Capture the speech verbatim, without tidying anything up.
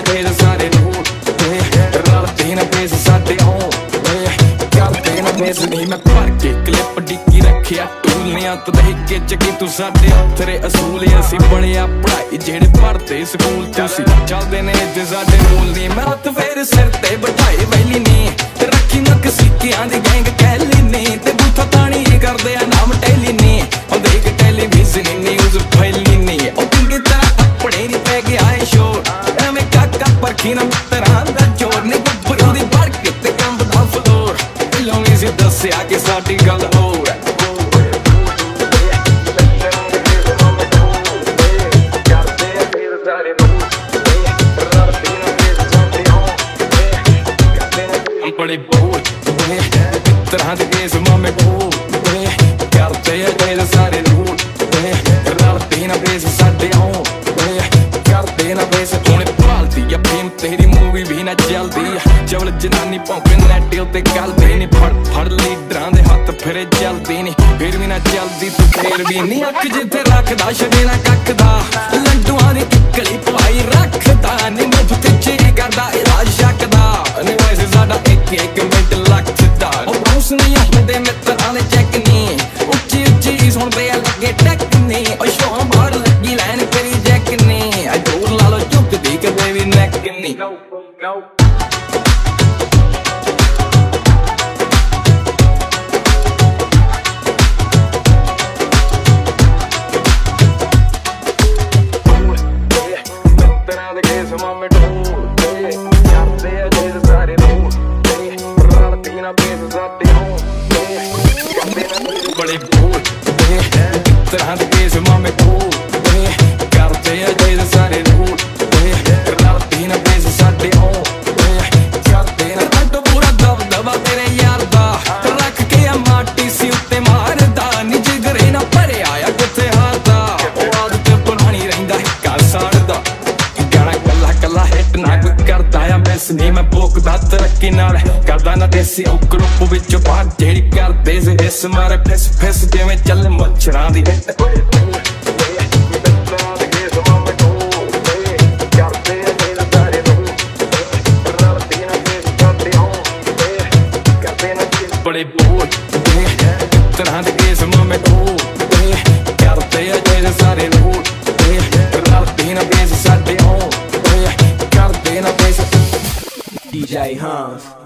ਅਜੇ ਸਾਰੇ ਰੂਟ ਰਲਦੇ ਨਾ ਬੇਸ ਸਾਡੇ ਹੋਂ ਕਰਦੇ ਨਾ ਬੇਸ ਨਹੀਂ ਮੈਂ ਭਰ ਕੇ ਕਲਿੱਪ ਡਿੱਕੀ ਰੱਖਿਆ ਟੂਲਿਆਂ ਤੋਂ ਦੇਖ ਕੇ ਚੱਕੀ ਤੂੰ ਸਾਡੇ ਤੇਰੇ ਅਸੂਲ ਅਸੀਂ ਬਣਿਆ ਪੜਾਈ ਜਿਹੜੇ ਪੜਦੇ ਸਕੂਲ ਤੁਸੀਂ ਚੱਲਦੇ ਨੇ ਇੱਥੇ ਸਾਡੇ ਮੂਲ ਨਹੀਂ ਮੈਂ ਹੱਥ ਫੇਰ ਸਿਰ ਤੇ ਬਿਠਾਈ ਵੈਲੀ ਨਹੀਂ ਰੱਖੀ ਨੱਕ ਸਿੱਕਿਆਂ ਦੀ ਗੈਂਗ ਕਹਿਲੀ ਨਹੀਂ ਤੇ ਬੂਥਾ ਤਾਣੀ ਕਰਦੇ ਆ ਨਾਮ ਟੈਲੀ ਨਹੀਂ ਉਹ ਦੇਖ ਟੈਲੀਵਿਜ਼ਨ ਨਿਊਜ਼ ਫੈਲੀ ਨਹੀਂ ਉਹ ਕਿੰਗੇ ਤਰ੍ਹਾਂ ਕੱਪੜੇ ਨਹੀਂ ਪੈ ਗਿਆ ਏ ਸ਼ੋਰ ਐਵੇਂ ਕਾਕਾ ਪਰਖੀ ਨਾ ਤਰ੍ਹਾਂ ਦਾ ਜੋਰ ਨੇ ਗੱਭਰੂ ਦੀ ਭੜ ਕੇ ਤੇ ਕੰਬਦਾ ਫਲੋਰ ਲੋਨੀ ਸੀ ਦੱਸਿਆ ਕਿ ਸਾਡੀ ਗੱਲ ਹੋਰ ਹੈ ਬੜੇ ਬੋਲ ਤਰ੍ਹਾਂ ਦੇ ਕੇਸ ਮਾਮੇ ਬੋਲ ਕਰਦੇ ਅਜੇ ਸਾਰੇ ਰੂਟ ਰਲਦੇ ਨਾ ਬੇਸ ਸਾਡੇ ਹੋਂ ਕਰਦੇ ਨਾ ਬੇਸ ਹੁਣੇ ਭਾਲਦੀ ਆ ਫੇਮ ਤੇਰੀ ਮੂਵੀ ਵੀ ਨਾ ਚੱਲਦੀ ਚਵਲ ਜਨਾਨੀ ਭੌਂਕੇ ਨੈਟ ਉੱਤੇ ਗੱਲਦੇ ਨੀ ਫੜ ਫੜ ਲੀਡਰਾਂ ਦੇ ਹੱਥ ਫਿਰੇ ਚੱਲਦੀ ਨੀ ਫਿਰ ਵੀ ਨਾ ਚੱਲਦੀ ਤੂੰ ਫੇਰ ਵੀ ਨੀ ਅੱਖ ਜਿੱਥੇ ਰੱਖਦਾ ਛੱਡੇ ਨਾ ਕੱਖ ਦਾ ਲੰਡੂਆਂ ਦੀ ਕਿੱਕਲੀ ਪਵਾਈ ਰੱਖਦਾ ਨੀ ਮੁੱਠ ਤੇ ਚੇ ਕਰਦਾ ਇਲਾਜ ਸ਼ੱਕਦਾ ਨੀ ਵੈਸੇ ਸਾਡਾ ਇੱਕ ਇੱਕ ਮਿੰਟ ਲੱਗਦਾ ਉਹ ਬਾਉਂਸ ਨਹੀਂ ਹੁੰਦੇ ਮਿੱਤਰਾਂ ਦੇ ਚੈੱਕ ਨੀ ਉੱਚੀ ਉੱਚੀ ਸੁਣਦੇ ਆ ਲੱਗੇ ਟੈਕ ਨੀ ਉਹ ਸ਼ੋਅ ਬਾਹਰ ਲੱਗੀ ਲਾਈਨ ਕਰੀ ਜੈਕ ਨੀ ਆ ਜੋਰ ਲਾ ਲੋ ਝੁਕਦੀ ਕਦੇ ਵੀ ਨੈਕ ਨੀ ਬੜੇ ਬੋਲ ਤਰ੍ਹਾਂ ਦੇ ਕੇਸ ਮਾਮੇ ਬੋਲ ਕਰਦੇ ਅਜੇ ਸਾਰੇ ਰੂਟ ਰਲਦੇ ਨਾ ਬੇਸ ਸਾਡੇ ਹੋਂ ਕਰਦੇ ਨਾ ਅੱਡ ਪੂਰਾ ਦਬਦਬਾ ਤੇਰੇ ਯਾਰ ਦਾ ਰੱਖ ਕੇ ਆ ਮਾਟੀ ਸੀ ਉੱਤੇ ਮਾਰਦਾ ਨੀ ਜਿਗਰੇ ਨਾ ਭਰਿਆ ਆ ਕਿੱਥੇ ਹਾਰਦਾ ਉਹ ਆਦਤ ਪੁਰਾਣੀ ਰਹਿੰਦਾ ਹਿੱਕਾ ਸਾੜਦਾ ਗਾਣਾ ਕੱਲਾ ਕੱਲਾ ਹਿੱਟ ਨਾ ਕੋਈ ਕਰਦਾ ਆ ਮਿਸ ਨਹੀਂ ਮੈਂ ਭੋਗਦਾ ਤਰੱਕੀ ਨਾਲ ਕਰਦਾ ਨਾ ਦੇਸੀ ਉਹ ਗਰੁੱਪ ਵਿੱਚੋਂ ਬਾਹਰ ਜਿਹੜੀ ਕਰਦੇ ਸੀ ਇਸ ਮਾਰੇ ਫਿਸ ਫਿਸ ਜਿਵੇਂ ਚੱਲ ਮੱਛਰਾਂ ਦੀ ਹਿੱਟ ਬੜੇ ਬੋਲ ਤਰ੍ਹਾਂ ਦੇ ਕੇਸ ਮਾਮੇ ਬੋਲ ਕਰਦੇ ਅਜੇ ਸਾਰੇ ਰੂਟ ਰਲਦੇ ਨਾ ਬੇਸ ਸਾਡੇ ਹੋਂ ਕਰਦੇ ਨਾ ਬੇਸ D J Hans